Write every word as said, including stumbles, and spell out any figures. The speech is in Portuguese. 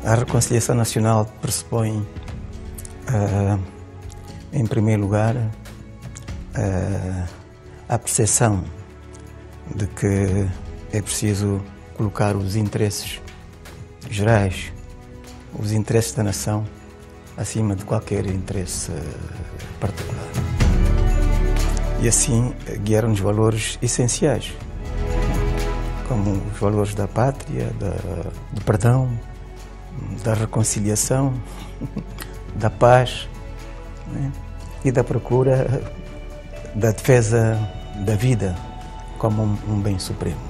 A reconciliação nacional pressupõe, uh, em primeiro lugar, uh, a percepção de que é preciso colocar os interesses gerais, os interesses da nação, acima de qualquer interesse particular. E assim guiaram-nos valores essenciais, como os valores da pátria, da, do perdão, da reconciliação, da paz, né? E da procura da defesa da vida como um, um bem supremo.